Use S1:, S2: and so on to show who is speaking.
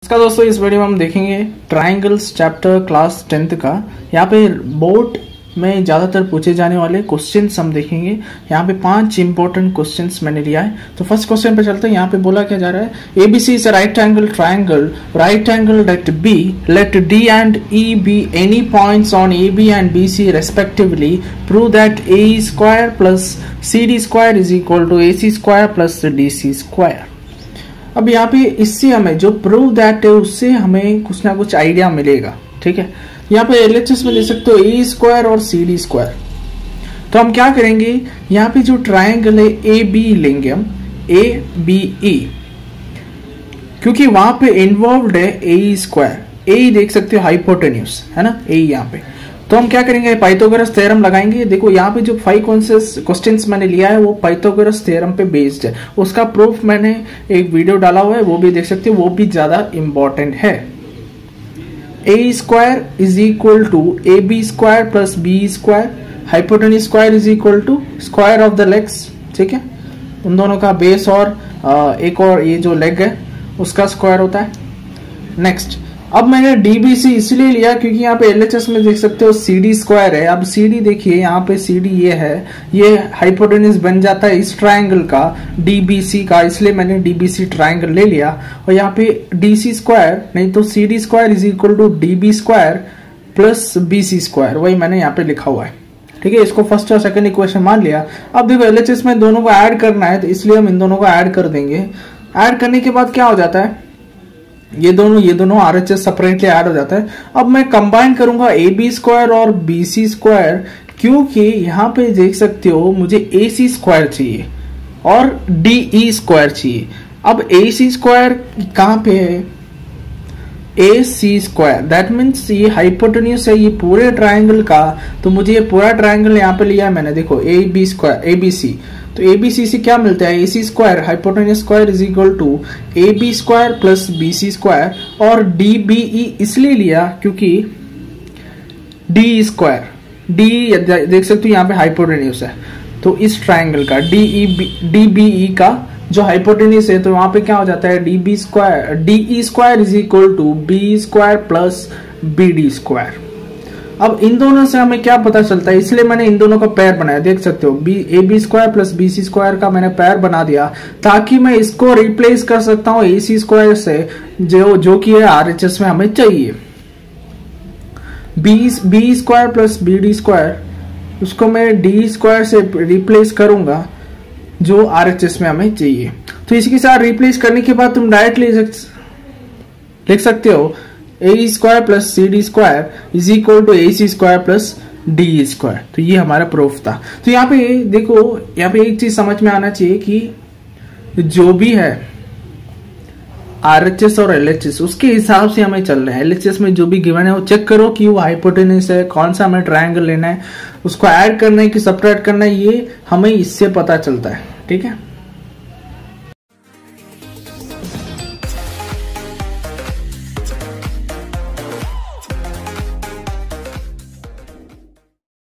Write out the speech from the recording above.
S1: नमस्कार दोस्तों, इस वीडियो में हम देखेंगे ट्रायंगल्स चैप्टर क्लास 10th का। यहाँ पे बोर्ड में ज़्यादातर पूछे जाने वाले क्वेश्चंस हम देखेंगे। यहाँ पे 5 इंपॉर्टेंट क्वेश्चंस मैंने लिया है। तो फर्स्ट क्वेश्चन पे चलते हैं। यहाँ पे बोला क्या जा रहा है, ABC is a right angle triangle let B, let D and E be any points on AB and BC respectively. Prove that AE square plus CD square is equal to AC square plus DC square. अब यहाँ पे इससे हमें जो prove that है उससे हमें कुछ ना कुछ आइडिया मिलेगा। ठीक है, यहाँ पे LHS में ले सकते हो ए स्क्वायर और CD स्क्वायर। तो हम क्या करेंगे, यहाँ पे जो ट्राइंगल है AB लेंगे हम, ABE, क्योंकि वहां पे इन्वॉल्व्ड है ए स्क्वायर। ए देख सकते हो हाइपोटेन्यूज है ना, ए यहाँ पे। तो हम क्या करेंगे, पाइथागोरस थ्योरम लगाएंगे। देखो यहाँ पे जो 5 क्वेश्चंस मैंने लिया है वो पाइथागोरस थ्योरम पे बेस्ड है। उसका प्रूफ मैंने एक वीडियो डाला हुआ है, वो भी देख सकते हो, वो भी ज्यादा इंपॉर्टेंट है। A square is equal to A B square plus B square, hypotenuse square is equal to square of the legs. ठीक है, उन दोनों का बेस और एक और ये जो लेग है उसका स्क्वायर होता है। नेक्स्ट, अब मैंने डीबीसी इसलिए लिया क्योंकि यहाँ पे एलएचएस में देख सकते हो CD स्क्वायर है। अब CD देखिए, यहाँ पे CD ये है, ये हाइपोटेन्यूज बन जाता है इस ट्राइंगल का, डीबीसी का, इसलिए मैंने डीबीसी ट्राइंगल ले लिया। और यहाँ पे डीसी स्क्वायर नहीं तो CD square is equal to DB square plus BC square, वही मैंने यहाँ पे लिखा हुआ है। ठीक है, इसको फर्स्ट और सेकंड इक्वेशन मान लिया। अब देखो एलएचएस में दोनों को ऐड करना है, तो इसलिए हम इन दोनों को ऐड कर देंगे। ऐड करने के बाद क्या हो जाता है, ये दोनों RHS सेपरेटली ऐड हो जाता है। अब मैं कंबाइन करूंगा AB स्क्वायर और BC स्क्वायर, क्योंकि यहाँ पे देख सकते हो मुझे AC स्क्वायर चाहिए और DE स्क्वायर चाहिए। अब AC स्क्वायर कहाँ पे है, AC स्क्वायर, दैट मीन्स ये हाइपोटेन्यूज है ये पूरे ट्राइंगल का। तो मुझे ये पूरा ट्राइंगल यहाँ पे लिया है मैंने। देखो AB स्क्वायर ABC, तो ABC से क्या मिलता है, AC square hypotenuse square is equal to AB square plus BC square. और DBE इसलिए लिया क्योंकि DE स्क्वायर, DE देख सकते हो यहाँ पे हाइपोटेन्यूज है, तो इस ट्राइंगल का DBE का जो हाइपोटेन्यूज है, तो वहां पे क्या हो जाता है, DE square is equal to B square plus BD square. अब इन दोनों से हमें क्या पता चलता है, इसलिए मैंने इन दोनों का पेयर बनाया। देख सकते हो AB square plus BC square का मैंने पेयर बना दिया, ताकि मैं इसको रिप्लेस कर सकता हूँ AC स्क्वायर से, जो कि है RHS में हमें चाहिए। B square plus BD square, उसको मैं D स्क्वायर से रिप्लेस करूंगा जो RHS में हमें चाहिए। तो इसी के साथ रिप्लेस करने के बाद तुम डायरेक्टली लिख सकते हो A square plus CD square is equal to AC square plus DE square. तो ये हमारा प्रूफ था। तो यहाँ पे देखो, यहाँ पे एक चीज समझ में आना चाहिए कि जो भी है RHS और LHS उसके हिसाब से हमें चल रहे हैं। LHS में जो भी गिवन है वो चेक करो कि वो हाइपोटेन्यूज है, कौन सा हमें ट्रायंगल लेना है, उसको ऐड करना है कि सब्ट्रैक्ट करना है, ये हमें इससे पता चलता है। ठीक है।